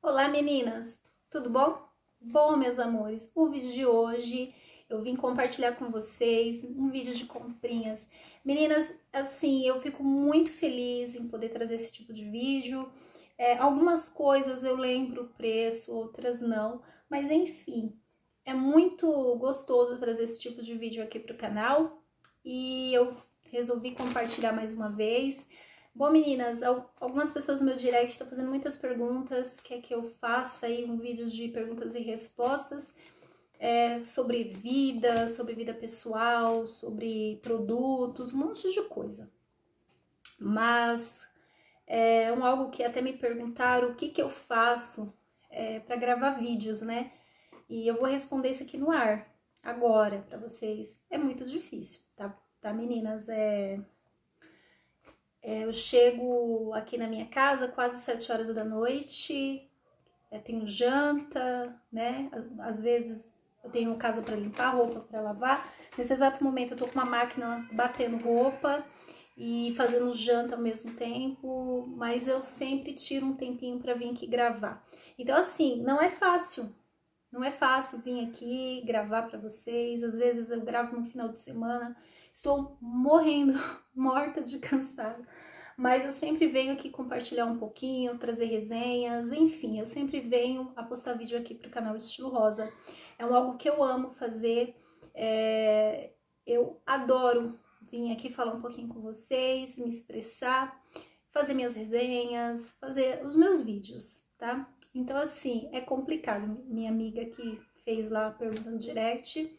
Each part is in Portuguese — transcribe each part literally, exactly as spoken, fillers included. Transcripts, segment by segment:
Olá meninas, tudo bom? Bom, meus amores, o vídeo de hoje eu vim compartilhar com vocês um vídeo de comprinhas. Meninas, assim, eu fico muito feliz em poder trazer esse tipo de vídeo. É, algumas coisas eu lembro o preço, outras não, mas enfim, é muito gostoso trazer esse tipo de vídeo aqui pro canal e eu resolvi compartilhar mais uma vez. Bom, meninas, algumas pessoas no meu direct estão fazendo muitas perguntas, quer que eu faça aí um vídeo de perguntas e respostas é, sobre vida, sobre vida pessoal, sobre produtos, um monte de coisa. Mas é um, algo que até me perguntaram o que, que eu faço é, para gravar vídeos, né? E eu vou responder isso aqui no ar, agora, para vocês. É muito difícil, tá, tá meninas? É... Eu chego aqui na minha casa quase sete horas da noite, é, tenho janta, né? Às, às vezes eu tenho casa para limpar, roupa para lavar. Nesse exato momento eu tô com uma máquina batendo roupa e fazendo janta ao mesmo tempo, mas eu sempre tiro um tempinho para vir aqui gravar. Então assim, não é fácil, não é fácil vir aqui gravar para vocês. Às vezes eu gravo no final de semana. Estou morrendo, morta de cansada, mas eu sempre venho aqui compartilhar um pouquinho, trazer resenhas, enfim, eu sempre venho a postar vídeo aqui pro canal Estilo Rosa. É um algo que eu amo fazer, é... eu adoro vir aqui falar um pouquinho com vocês, me expressar, fazer minhas resenhas, fazer os meus vídeos, tá? Então assim, é complicado, minha amiga que fez lá a pergunta no direct.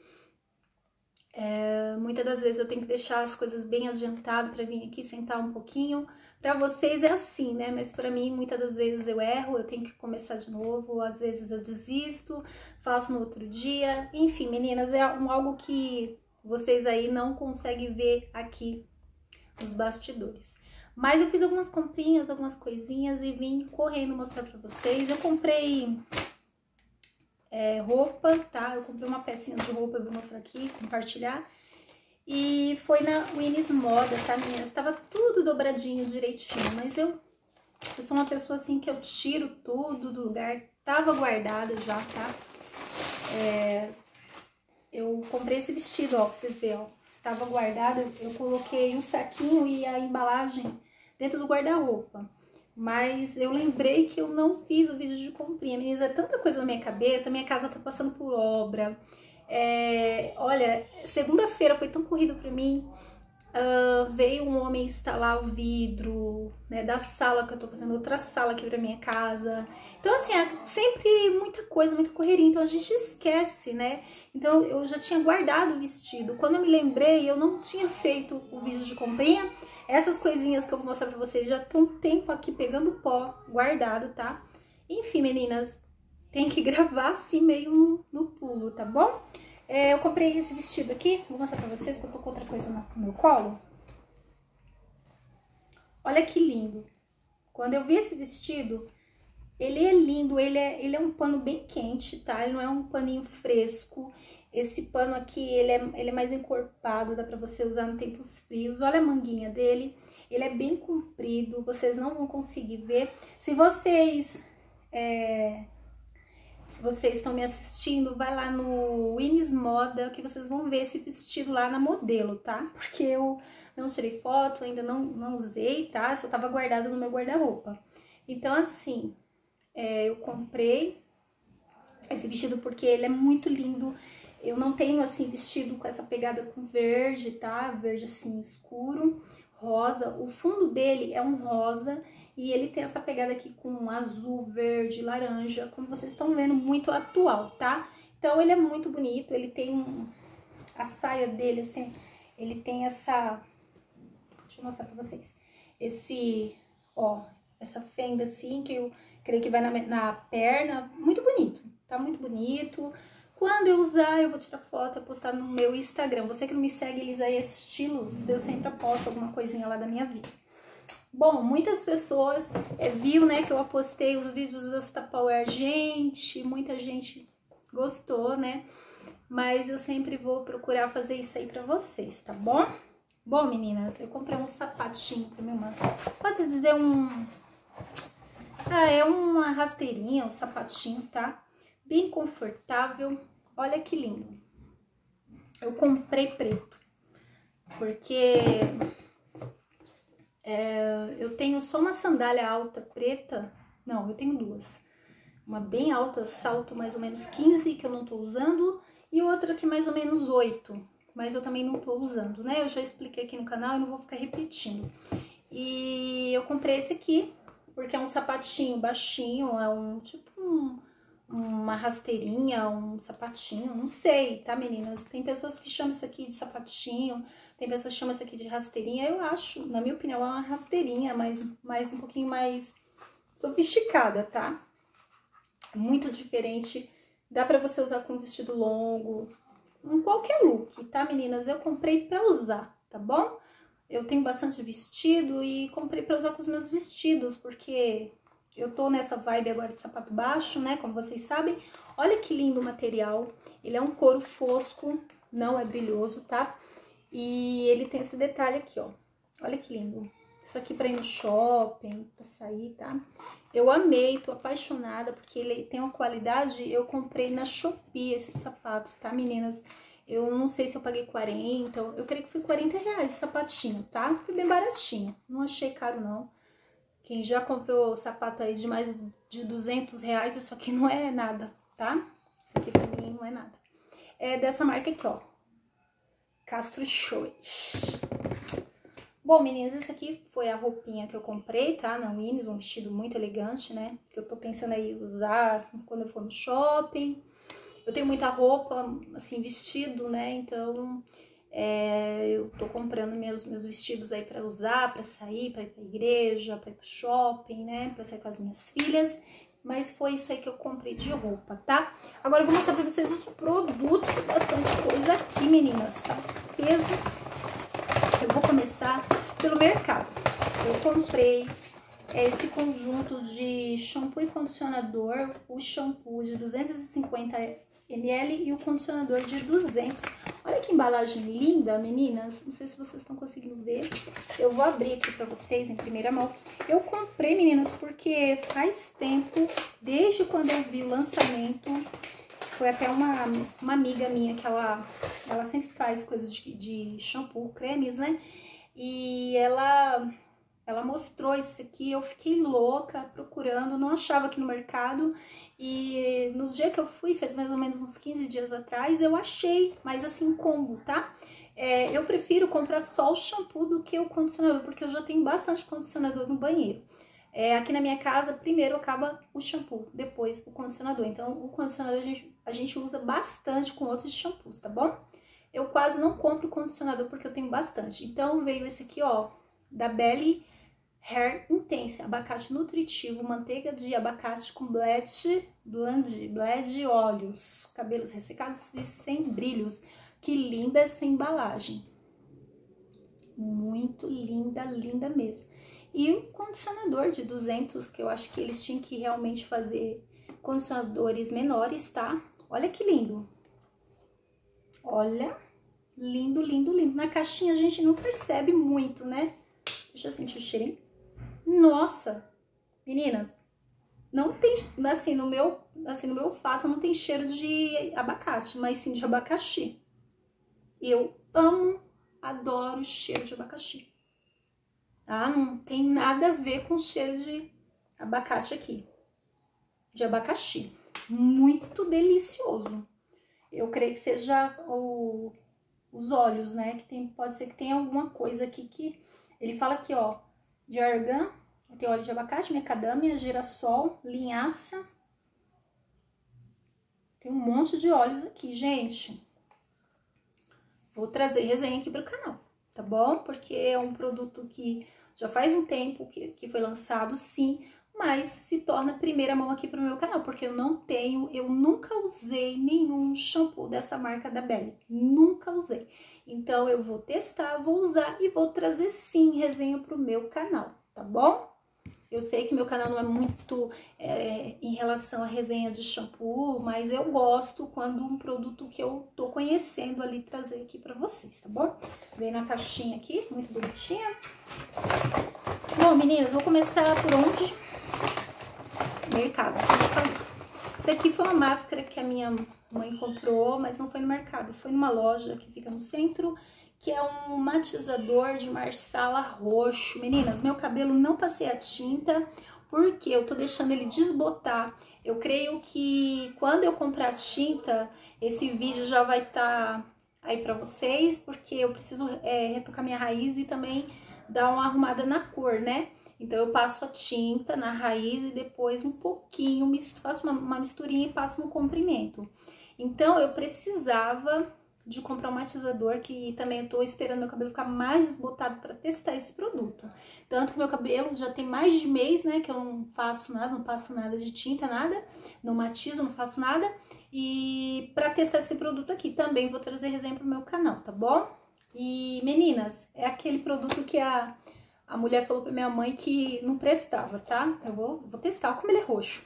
É, muitas das vezes eu tenho que deixar as coisas bem adiantado para vir aqui sentar um pouquinho. Para vocês é assim, né? Mas para mim, muitas das vezes eu erro, eu tenho que começar de novo. Às vezes eu desisto, faço no outro dia. Enfim, meninas, é um, algo que vocês aí não conseguem ver aqui nos bastidores. Mas eu fiz algumas comprinhas, algumas coisinhas e vim correndo mostrar para vocês. Eu comprei... É, roupa, tá? Eu comprei uma pecinha de roupa, eu vou mostrar aqui, compartilhar. E foi na Winnie's Moda, tá, meninas? Tava tudo dobradinho, direitinho, mas eu, eu sou uma pessoa assim que eu tiro tudo do lugar, tava guardada já, tá? É, eu comprei esse vestido, ó, pra vocês verem, ó. Tava guardada, eu coloquei um saquinho e a embalagem dentro do guarda-roupa. Mas eu lembrei que eu não fiz o vídeo de comprinha. Meninas, é tanta coisa na minha cabeça, minha casa tá passando por obra. É, olha, segunda-feira foi tão corrido pra mim. Uh, veio um homem instalar o vidro, né, da sala que eu tô fazendo outra sala aqui pra minha casa. Então, assim, é sempre muita coisa, muita correria. Então, a gente esquece, né? Então, eu já tinha guardado o vestido. Quando eu me lembrei, eu não tinha feito o vídeo de comprinha. Essas coisinhas que eu vou mostrar pra vocês já estão um tempo aqui pegando pó, guardado, tá? Enfim, meninas, tem que gravar assim meio no, no pulo, tá bom? É, eu comprei esse vestido aqui, vou mostrar pra vocês que eu tô com outra coisa no meu colo. Olha que lindo. Quando eu vi esse vestido, ele é lindo, ele é, ele é um pano bem quente, tá? Ele não é um paninho fresco. Esse pano aqui, ele é, ele é mais encorpado, dá pra você usar em tempos frios. Olha a manguinha dele, ele é bem comprido, vocês não vão conseguir ver. Se vocês, é, vocês estão me assistindo, vai lá no Winnie's Moda, que vocês vão ver esse vestido lá na modelo, tá? Porque eu não tirei foto, ainda não, não usei, tá? Só tava guardado no meu guarda-roupa. Então, assim, é, eu comprei esse vestido porque ele é muito lindo. Eu não tenho, assim, vestido com essa pegada com verde, tá? Verde, assim, escuro, rosa. O fundo dele é um rosa e ele tem essa pegada aqui com azul, verde, laranja, como vocês estão vendo, muito atual, tá? Então, ele é muito bonito, ele tem um... A saia dele, assim, ele tem essa... Deixa eu mostrar pra vocês. Esse, ó, essa fenda, assim, que eu creio que vai na, na perna. Muito bonito, tá? Muito bonito. Quando eu usar, eu vou tirar foto e postar no meu Instagram. Você que não me segue, Elisaia Estilos, eu sempre posto alguma coisinha lá da minha vida. Bom, muitas pessoas é, viu, né, que eu apostei os vídeos das Tupperware. Gente, muita gente gostou, né? Mas eu sempre vou procurar fazer isso aí pra vocês, tá bom? Bom, meninas, eu comprei um sapatinho pra minha irmã. Pode dizer um... Ah, é uma rasteirinha, um sapatinho, tá? Bem confortável. Olha que lindo. Eu comprei preto, porque é, eu tenho só uma sandália alta preta. Não, eu tenho duas. Uma bem alta, salto mais ou menos quinze, que eu não tô usando, e outra que mais ou menos oito, mas eu também não tô usando, né? Eu já expliquei aqui no canal e não vou ficar repetindo. E eu comprei esse aqui, porque é um sapatinho baixinho, é um tipo um, uma rasteirinha, um sapatinho, não sei, tá, meninas? Tem pessoas que chamam isso aqui de sapatinho, tem pessoas que chamam isso aqui de rasteirinha. Eu acho, na minha opinião, é uma rasteirinha, mas, mas um pouquinho mais sofisticada, tá? Muito diferente, dá pra você usar com vestido longo, em qualquer look, tá, meninas? Eu comprei pra usar, tá bom? Eu tenho bastante vestido e comprei pra usar com os meus vestidos, porque eu tô nessa vibe agora de sapato baixo, né, como vocês sabem. Olha que lindo o material, ele é um couro fosco, não é brilhoso, tá? E ele tem esse detalhe aqui, ó, olha que lindo. Isso aqui pra ir no shopping, pra sair, tá? Eu amei, tô apaixonada, porque ele tem uma qualidade. Eu comprei na Shopee esse sapato, tá, meninas? Eu não sei se eu paguei quarenta, eu creio que foi quarenta reais esse sapatinho, tá? Foi bem baratinho, não achei caro, não. Quem já comprou sapato aí de mais de duzentos reais, isso aqui não é nada, tá? Isso aqui pra mim não é nada. É dessa marca aqui, ó. Castro Shoes. Bom, meninas, esse aqui foi a roupinha que eu comprei, tá? Na Winnie's, um vestido muito elegante, né? Que eu tô pensando aí usar quando eu for no shopping. Eu tenho muita roupa, assim, vestido, né? Então, é, eu tô comprando meus, meus vestidos aí pra usar, pra sair, pra ir pra igreja, pra ir pro shopping, né? Pra sair com as minhas filhas. Mas foi isso aí que eu comprei de roupa, tá? Agora eu vou mostrar pra vocês os produtos, bastante coisa aqui, meninas, tá? Peso. Eu vou começar pelo mercado. Eu comprei esse conjunto de shampoo e condicionador, o shampoo de duzentos e cinquenta mililitros e o condicionador de duzentos. Olha que embalagem linda, meninas. Não sei se vocês estão conseguindo ver. Eu vou abrir aqui pra vocês em primeira mão. Eu comprei, meninas, porque faz tempo, desde quando eu vi o lançamento. Foi até uma, uma amiga minha que ela, ela sempre faz coisas de, de shampoo, cremes, né? E ela, ela mostrou isso aqui, eu fiquei louca procurando, não achava aqui no mercado. E nos dias que eu fui, faz mais ou menos uns quinze dias atrás, eu achei, mas assim, combo, tá? É, eu prefiro comprar só o shampoo do que o condicionador, porque eu já tenho bastante condicionador no banheiro. É, aqui na minha casa, primeiro acaba o shampoo, depois o condicionador. Então, o condicionador a gente, a gente usa bastante com outros shampoos, tá bom? Eu quase não compro condicionador porque eu tenho bastante. Então, veio esse aqui, ó, da Belly Hair Intense, abacate nutritivo, manteiga de abacate com blend, blend, blend óleos, cabelos ressecados e sem brilhos. Que linda essa embalagem. Muito linda, linda mesmo. E o condicionador de duzentos, que eu acho que eles tinham que realmente fazer condicionadores menores, tá? Olha que lindo. Olha, lindo, lindo, lindo. Na caixinha a gente não percebe muito, né? Deixa eu sentir o cheirinho. Nossa, meninas, não tem, assim, no meu, assim, no meu olfato não tem cheiro de abacate, mas sim de abacaxi. Eu amo, adoro o cheiro de abacaxi. Ah, não tem nada a ver com o cheiro de abacate aqui. De abacaxi. Muito delicioso. Eu creio que seja o, os óleos, né? Que tem, pode ser que tenha alguma coisa aqui que... Ele fala aqui, ó, de argan, tem óleo de abacate, macadâmia, girassol, linhaça. Tem um monte de óleos aqui, gente. Vou trazer resenha aqui pro canal, tá bom? Porque é um produto que já faz um tempo que, que foi lançado, sim, mas se torna primeira mão aqui pro meu canal, porque eu não tenho, eu nunca usei nenhum shampoo dessa marca da Belly, nunca usei. Então eu vou testar, vou usar e vou trazer sim resenha pro meu canal, tá bom? Eu sei que meu canal não é muito é, em relação à resenha de shampoo, mas eu gosto quando um produto que eu tô conhecendo ali trazer aqui pra vocês, tá bom? Vem na caixinha aqui, muito bonitinha. Bom, meninas, vou começar por onde? mercado, como eu falei. Esse aqui foi uma máscara que a minha mãe comprou, mas não foi no mercado, foi numa loja que fica no centro, que é um matizador de marsala roxo. Meninas, meu cabelo não passei a tinta, porque eu tô deixando ele desbotar. Eu creio que quando eu comprar tinta, esse vídeo já vai estar tá aí pra vocês, porque eu preciso é, retocar minha raiz e também dar uma arrumada na cor, né? Então, eu passo a tinta na raiz e depois um pouquinho, faço uma, uma misturinha e passo no comprimento. Então, eu precisava de comprar um matizador, que também eu tô esperando meu cabelo ficar mais desbotado para testar esse produto. Tanto que meu cabelo já tem mais de mês, né, que eu não faço nada, não passo nada de tinta, nada, não matizo, não faço nada. E para testar esse produto aqui, também vou trazer resenha pro meu canal, tá bom? E, meninas, é aquele produto que a... A mulher falou pra minha mãe que não prestava, tá? Eu vou, vou testar, olha como ele é roxo.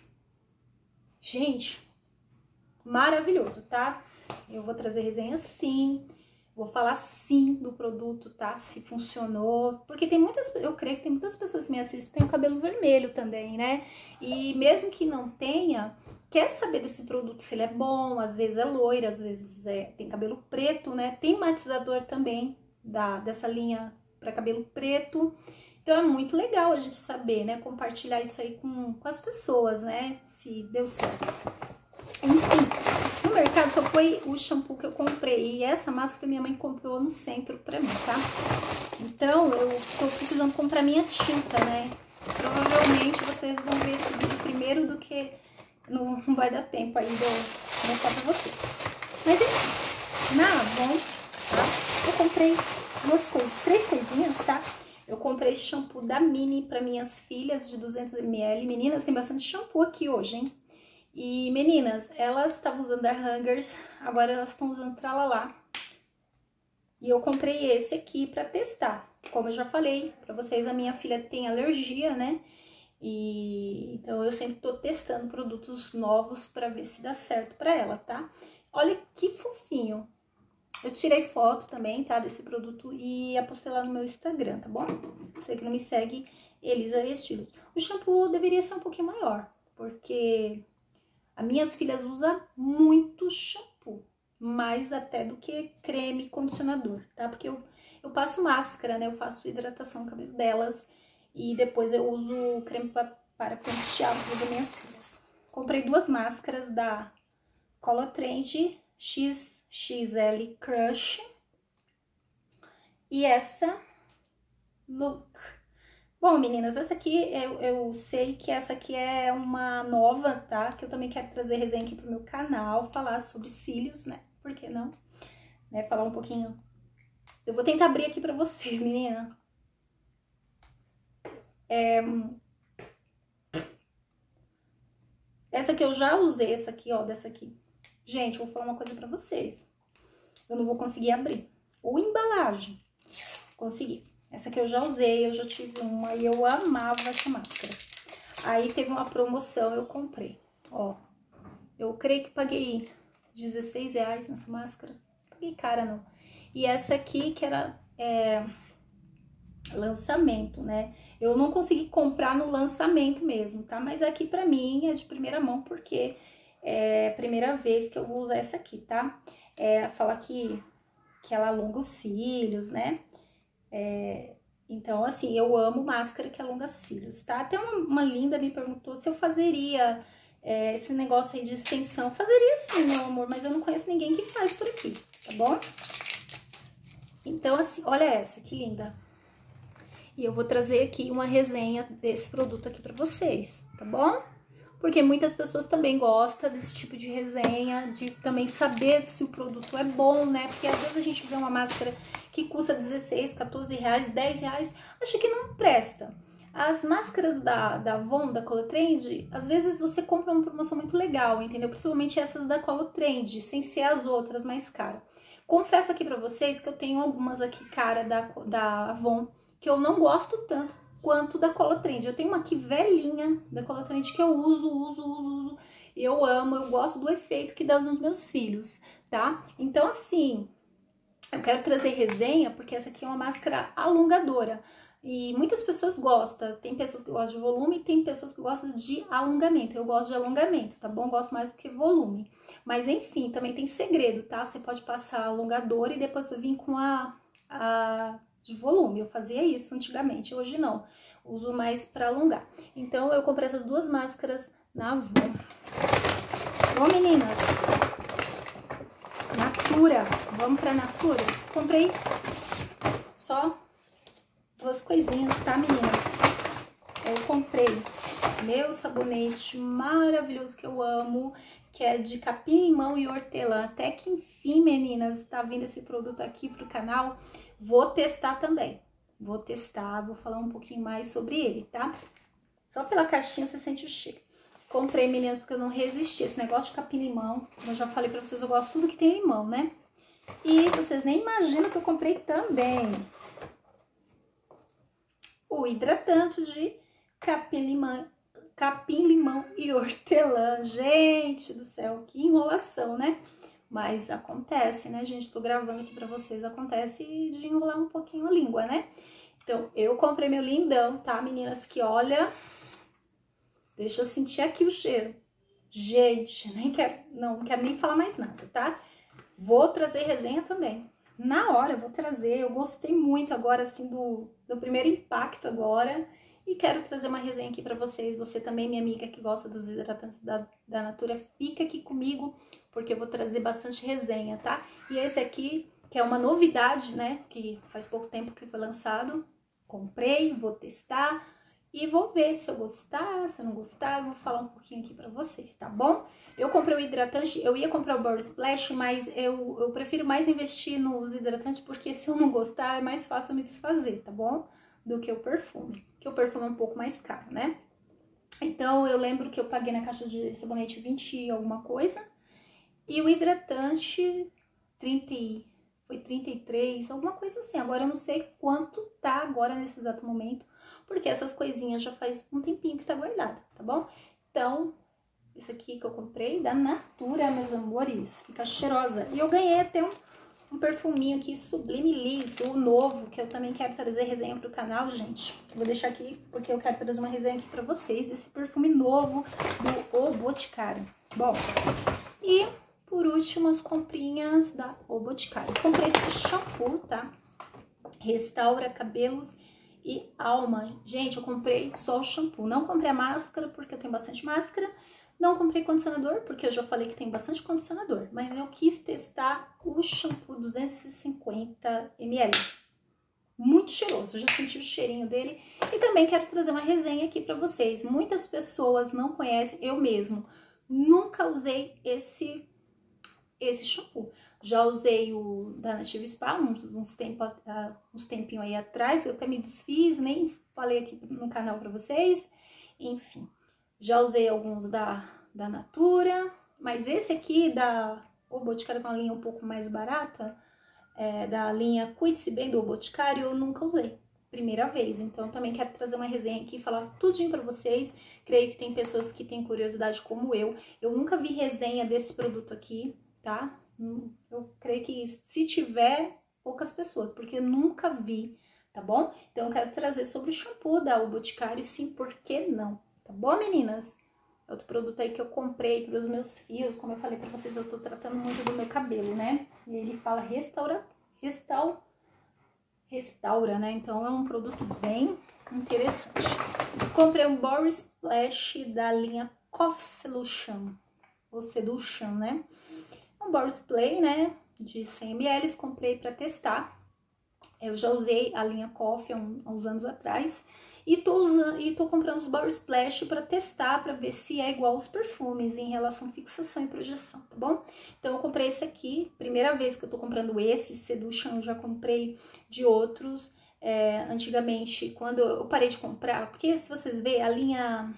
Gente, maravilhoso, tá? Eu vou trazer resenha sim, vou falar sim do produto, tá? Se funcionou, porque tem muitas, eu creio que tem muitas pessoas que me assistem que tem o cabelo vermelho também, né? E mesmo que não tenha, quer saber desse produto, se ele é bom, às vezes é loira, às vezes é, tem cabelo preto, né? Tem matizador também da, dessa linha para cabelo preto. Então é muito legal a gente saber, né, compartilhar isso aí com, com as pessoas, né, se deu certo. Enfim, no mercado só foi o shampoo que eu comprei e essa máscara que minha mãe comprou no centro pra mim, tá? Então eu tô precisando comprar minha tinta, né? Provavelmente vocês vão ver esse vídeo primeiro do que não, não vai dar tempo aí de eu mostrar pra vocês. Mas enfim, na Avon, tá? Eu comprei duas coisas, três coisinhas, tá? Eu comprei esse shampoo da Mini para minhas filhas de duzentos mililitros. Meninas, tem bastante shampoo aqui hoje, hein? E meninas, elas estavam usando a Hangers, agora elas estão usando Tralalá. E eu comprei esse aqui para testar. Como eu já falei para vocês, a minha filha tem alergia, né? E então eu sempre tô testando produtos novos para ver se dá certo para ela, tá? Olha que fofinho. Eu tirei foto também, tá, desse produto e apostei lá no meu Instagram, tá bom? Você que não me segue, Elisa Estilos. O shampoo deveria ser um pouquinho maior, porque as minhas filhas usam muito shampoo, mais até do que creme e condicionador, tá? Porque eu, eu passo máscara, né, eu faço hidratação no cabelo delas e depois eu uso creme pra, para pentear o cabelo das minhas filhas. Comprei duas máscaras da Colotrend X X L Crush e essa Look. Bom, meninas, essa aqui eu, eu sei que essa aqui é uma nova, tá? Que eu também quero trazer resenha aqui pro meu canal, falar sobre cílios, né? Por que não? Né? Falar um pouquinho. Eu vou tentar abrir aqui pra vocês, menina. É... Essa aqui eu já usei, essa aqui, ó, dessa aqui. Gente, eu vou falar uma coisa pra vocês. Eu não vou conseguir abrir. Ou embalagem. Consegui. Essa aqui eu já usei, eu já tive uma e eu amava essa máscara. Aí teve uma promoção, eu comprei. Ó, eu creio que paguei dezesseis reais nessa máscara. Paguei cara, não. E essa aqui que era é, lançamento, né? Eu não consegui comprar no lançamento mesmo, tá? Mas aqui pra mim é de primeira mão, porque... é a primeira vez que eu vou usar essa aqui, tá? É, falar que, que ela alonga os cílios, né? É, então, assim, eu amo máscara que alonga cílios, tá? Até uma, uma linda me perguntou se eu fazeria é, esse negócio aí de extensão. Fazeria sim, meu amor, mas eu não conheço ninguém que faz por aqui, tá bom? Então, assim, olha essa, que linda. E eu vou trazer aqui uma resenha desse produto aqui pra vocês, tá bom? Porque muitas pessoas também gostam desse tipo de resenha, de também saber se o produto é bom, né? Porque às vezes a gente vê uma máscara que custa dezesseis, quatorze reais, dez reais, acha que não presta. As máscaras da, da Avon, da Colotrend, às vezes você compra uma promoção muito legal, entendeu? Principalmente essas da Colotrend, sem ser as outras mais caras. Confesso aqui pra vocês que eu tenho algumas aqui cara da, da Avon que eu não gosto tanto quanto da Colotrend. Eu tenho uma aqui velhinha da Colotrend que eu uso, uso, uso, uso. Eu amo, eu gosto do efeito que dá nos meus cílios, tá? Então, assim, eu quero trazer resenha porque essa aqui é uma máscara alongadora. E muitas pessoas gostam, tem pessoas que gostam de volume e tem pessoas que gostam de alongamento. Eu gosto de alongamento, tá bom? Gosto mais do que volume. Mas enfim, também tem segredo, tá? Você pode passar alongador e depois vir com a, a de volume. Eu fazia isso antigamente, hoje não. Uso mais pra alongar. Então eu comprei essas duas máscaras na Avon. Bom, meninas, Natura, vamos pra Natura? Comprei só duas coisinhas, tá, meninas? Eu comprei meu sabonete maravilhoso que eu amo, que é de capim-limão e hortelã. Até que enfim, meninas, tá vindo esse produto aqui pro canal. Vou testar também. Vou testar, vou falar um pouquinho mais sobre ele, tá? Só pela caixinha você sente o cheiro. Comprei, meninas, porque eu não resisti. Esse negócio de capim-limão, eu já falei pra vocês, eu gosto de tudo que tem limão, né? E vocês nem imaginam que eu comprei também o hidratante de capim-limão, capim-limão e hortelã. Gente do céu, que enrolação, né? Mas acontece, né, gente? Tô gravando aqui pra vocês, acontece de enrolar um pouquinho a língua, né? Então, eu comprei meu lindão, tá, meninas? Que olha... Deixa eu sentir aqui o cheiro. Gente, nem quero, não, não quero nem falar mais nada, tá? Vou trazer resenha também. Na hora, eu vou trazer. Eu gostei muito agora, assim, do, do primeiro impacto agora. E quero trazer uma resenha aqui pra vocês. Você também, minha amiga que gosta dos hidratantes da, da Natura, fica aqui comigo, porque eu vou trazer bastante resenha, tá? E esse aqui, que é uma novidade, né? Que faz pouco tempo que foi lançado. Comprei, vou testar. E vou ver se eu gostar, se eu não gostar, eu vou falar um pouquinho aqui pra vocês, tá bom? Eu comprei o hidratante, eu ia comprar o Body Splash, mas eu, eu prefiro mais investir nos hidratantes, porque se eu não gostar, é mais fácil eu me desfazer, tá bom? Do que o perfume, que o perfume é um pouco mais caro, né? Então, eu lembro que eu paguei na caixa de sabonete vinte e alguma coisa, e o hidratante, trinta, foi trinta e três, alguma coisa assim. Agora eu não sei quanto tá agora nesse exato momento, porque essas coisinhas já faz um tempinho que tá guardada, tá bom? Então, isso aqui que eu comprei da Natura, meus amores, fica cheirosa. E eu ganhei até um, um perfuminho aqui, Sublime Liss, o novo, que eu também quero trazer resenha pro canal, gente. Vou deixar aqui, porque eu quero trazer uma resenha aqui pra vocês, desse perfume novo do O Boticário. Bom, e por último, as comprinhas da O Boticário. Comprei esse shampoo, tá? Restaura cabelos e alma. Gente, eu comprei só o shampoo. Não comprei a máscara, porque eu tenho bastante máscara. Não comprei condicionador, porque eu já falei que tem bastante condicionador. Mas eu quis testar o shampoo duzentos e cinquenta mililitros. Muito cheiroso, eu já senti o cheirinho dele. E também quero trazer uma resenha aqui pra vocês. Muitas pessoas não conhecem, eu mesmo nunca usei esse, esse shampoo. Já usei o da Nativa Spa uns, uns, tempo, uh, uns tempinho aí atrás, eu até me desfiz, nem falei aqui no canal pra vocês. Enfim, já usei alguns da, da Natura, mas esse aqui da O Boticário, com a linha um pouco mais barata, é, da linha Cuide-se Bem do O Boticário, eu nunca usei. Primeira vez, então eu também quero trazer uma resenha aqui, falar tudinho pra vocês. Creio que tem pessoas que têm curiosidade como eu. Eu nunca vi resenha desse produto aqui, tá? Eu creio que se tiver, poucas pessoas, porque eu nunca vi, tá bom? Então eu quero trazer sobre o shampoo da O Boticário, sim, por que não? Tá bom, meninas? Outro produto aí que eu comprei para os meus fios, como eu falei pra vocês, eu tô tratando muito do meu cabelo, né? E ele fala restaura, restaura, restaura, né? Então é um produto bem interessante. Comprei um Body Splash da linha Coffee Solution, ou Seduction, né? Um Body Spray, né, de cem mililitros, comprei para testar. Eu já usei a linha Coffee há, um, há uns anos atrás e tô usando e tô comprando os Body Splash para testar, para ver se é igual aos perfumes em relação à fixação e projeção, tá bom? Então eu comprei esse aqui, primeira vez que eu tô comprando esse Seduction, eu já comprei de outros. É, antigamente, quando eu parei de comprar, porque se vocês verem, a linha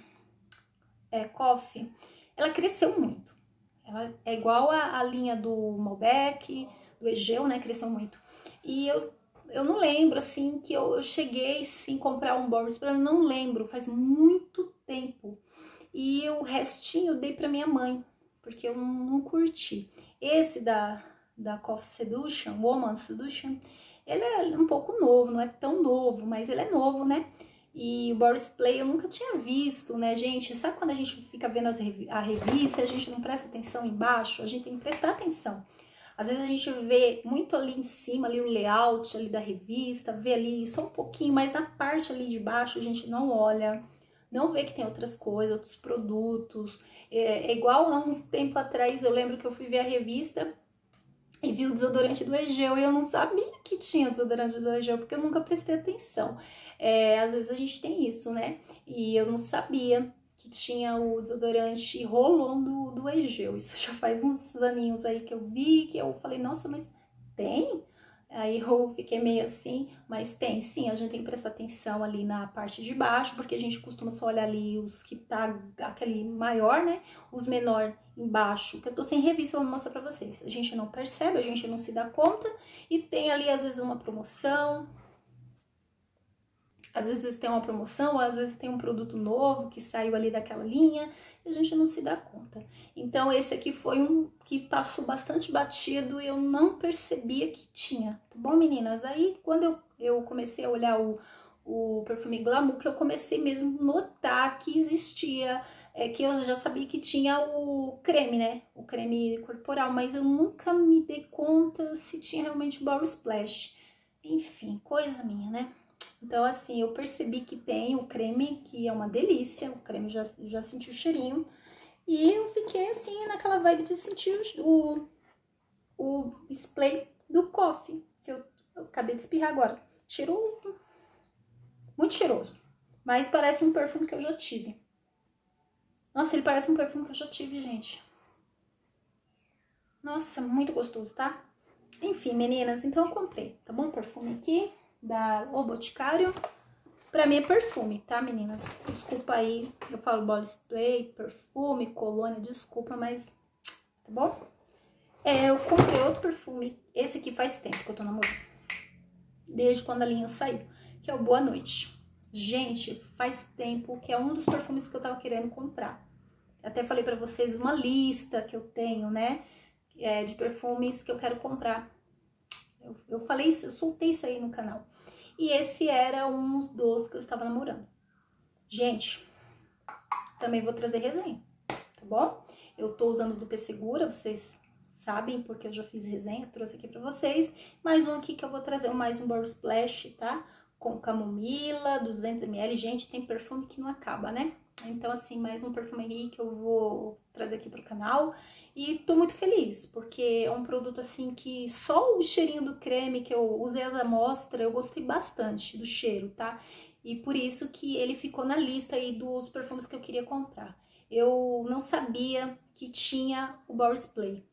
é, Coffee, ela cresceu muito. Ela é igual a, a linha do Malbec, do Egeu, né? Cresceu muito. E eu, eu não lembro, assim, que eu, eu cheguei, sim, comprar um Body Spray. Eu não lembro, faz muito tempo. E o restinho eu dei pra minha mãe, porque eu não, não curti. Esse da, da Coffee Seduction, Woman Seduction, Ele é um pouco novo, não é tão novo, mas ele é novo, né? E o Boris Play eu nunca tinha visto, né, gente? Sabe quando a gente fica vendo as revi a revista e a gente não presta atenção embaixo? A gente tem que prestar atenção. Às vezes a gente vê muito ali em cima, ali o layout ali da revista, vê ali só um pouquinho, mas na parte ali de baixo a gente não olha, não vê que tem outras coisas, outros produtos. É, é igual há uns tempo atrás, eu lembro que eu fui ver a revista e vi o desodorante do Egeu e eu não sabia que tinha desodorante do Egeu, porque eu nunca prestei atenção. É, às vezes a gente tem isso, né? E eu não sabia que tinha o desodorante Rolon do, do Egeu. Isso já faz uns aninhos aí que eu vi, que eu falei, nossa, mas tem? Aí eu fiquei meio assim, mas tem sim, a gente tem que prestar atenção ali na parte de baixo, porque a gente costuma só olhar ali os que tá aquele maior, né? Os menor embaixo, que eu tô sem revista, eu vou mostrar pra vocês. A gente não percebe, a gente não se dá conta, e tem ali às vezes uma promoção. Às vezes tem uma promoção, às vezes tem um produto novo que saiu ali daquela linha e a gente não se dá conta. Então esse aqui foi um que passou bastante batido e eu não percebia que tinha, tá bom, meninas? Aí quando eu, eu comecei a olhar o, o perfume Glamour, que eu comecei mesmo a notar que existia, é, que eu já sabia que tinha o creme, né? O creme corporal, mas eu nunca me dei conta se tinha realmente o Body Splash. Enfim, coisa minha, né? Então, assim, eu percebi que tem o creme, que é uma delícia, o creme já, já senti o cheirinho, e eu fiquei, assim, naquela vibe de sentir o, o spray do Coffee, que eu, eu acabei de espirrar agora. Cheiroso, muito cheiroso, mas parece um perfume que eu já tive. Nossa, ele parece um perfume que eu já tive, gente. Nossa, muito gostoso, tá? Enfim, meninas, então eu comprei, tá bom? Perfume aqui da O Boticário. Pra mim é perfume, tá, meninas? Desculpa aí, eu falo body spray, perfume, colônia, desculpa, mas tá bom? É, eu comprei outro perfume, esse aqui faz tempo que eu tô namorando, desde quando a linha saiu, que é o Boa Noite. Gente, faz tempo que é um dos perfumes que eu tava querendo comprar. Até falei pra vocês uma lista que eu tenho, né, é, de perfumes que eu quero comprar. Eu, eu falei isso, eu soltei isso aí no canal. E esse era um dos que eu estava namorando. Gente, também vou trazer resenha, tá bom? Eu tô usando do P Segura, vocês sabem, porque eu já fiz resenha, trouxe aqui pra vocês. Mais um aqui que eu vou trazer, mais um Body Splash, tá? Com camomila, duzentos mililitros. Gente, tem perfume que não acaba, né? Então, assim, mais um perfume aí que eu vou trazer aqui pro canal. E tô muito feliz, porque é um produto, assim, que só o cheirinho do creme que eu usei as amostras, eu gostei bastante do cheiro, tá? E por isso que ele ficou na lista aí dos perfumes que eu queria comprar. Eu não sabia que tinha o Body Spray.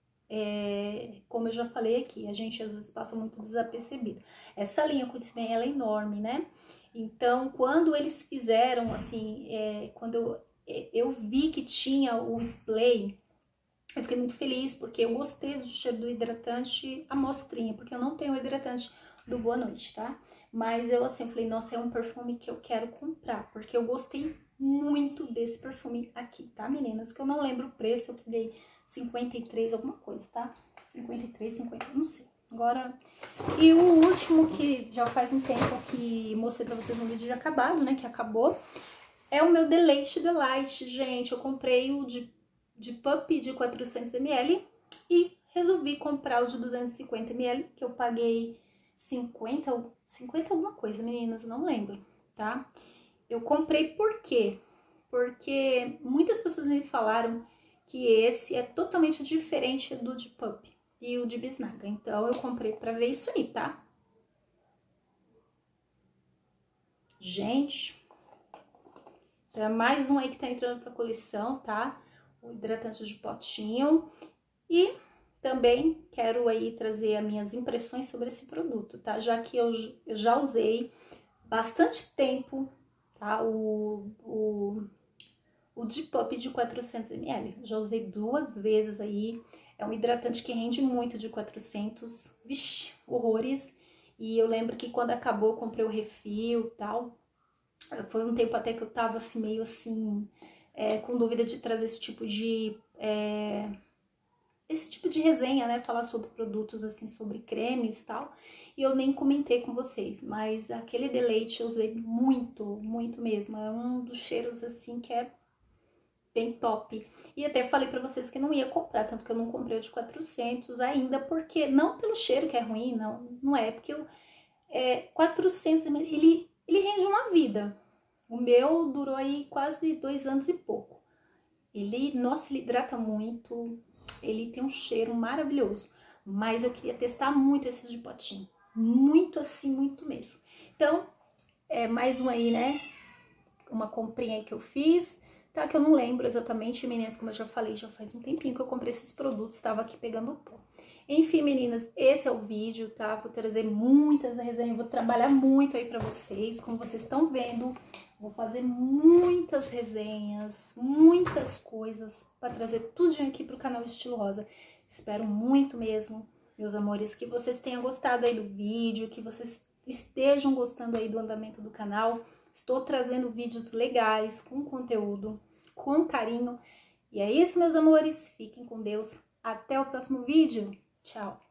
É, como eu já falei aqui, a gente às vezes passa muito desapercebido. Essa linha Kutzman, ela é enorme, né? Então, quando eles fizeram, assim, é, quando eu, eu vi que tinha o spray, eu fiquei muito feliz, porque eu gostei do cheiro do hidratante amostrinha, porque eu não tenho o hidratante do Boa Noite, tá? Mas eu, assim, falei, nossa, é um perfume que eu quero comprar, porque eu gostei muito desse perfume aqui, tá, meninas? Que eu não lembro o preço, eu paguei cinquenta e três alguma coisa, tá? cinquenta e três, cinquenta, não sei. Agora, e o último que já faz um tempo que mostrei pra vocês no vídeo de acabado, né, que acabou, é o meu Deleite Delight, gente. Eu comprei o de, de Puppy de quatrocentos mililitros e resolvi comprar o de duzentos e cinquenta mililitros, que eu paguei cinquenta, cinquenta alguma coisa, meninas, não lembro, tá? Eu comprei por quê? Porque muitas pessoas me falaram que esse é totalmente diferente do de Puppy e o de Bisnaga. Então, eu comprei pra ver isso aí, tá? Gente, é mais um aí que tá entrando pra coleção, tá? O hidratante de potinho. E também quero aí trazer as minhas impressões sobre esse produto, tá? Já que eu, eu já usei bastante tempo, tá? O... o O de Puppy de quatrocentos mililitros, já usei duas vezes aí, é um hidratante que rende muito de quatrocentos, vixi, horrores. E eu lembro que quando acabou eu comprei o refil e tal, foi um tempo até que eu tava assim, meio assim, é, com dúvida de trazer esse tipo de, é, esse tipo de resenha, né, falar sobre produtos, assim, sobre cremes e tal, e eu nem comentei com vocês, mas aquele Deleite eu usei muito, muito mesmo, é um dos cheiros, assim, que é bem top. E até falei pra vocês que não ia comprar, tanto que eu não comprei o de quatrocentos ainda, porque, não pelo cheiro que é ruim, não, não é, porque eu, é, quatrocentos, ele, ele rende uma vida. O meu durou aí quase dois anos e pouco. Ele, nossa, ele hidrata muito, ele tem um cheiro maravilhoso, mas eu queria testar muito esses de potinho, muito assim, muito mesmo. Então, é mais um aí, né, uma comprinha aí que eu fiz, tá, que eu não lembro exatamente, meninas, como eu já falei, já faz um tempinho que eu comprei esses produtos, estava aqui pegando pó. Enfim, meninas, esse é o vídeo, tá? Vou trazer muitas resenhas, vou trabalhar muito aí pra vocês, como vocês estão vendo. Vou fazer muitas resenhas, muitas coisas pra trazer tudo aqui pro canal Estilo Rosa. Espero muito mesmo, meus amores, que vocês tenham gostado aí do vídeo, que vocês estejam gostando aí do andamento do canal. Estou trazendo vídeos legais, com conteúdo, com carinho. E é isso, meus amores. Fiquem com Deus. Até o próximo vídeo. Tchau!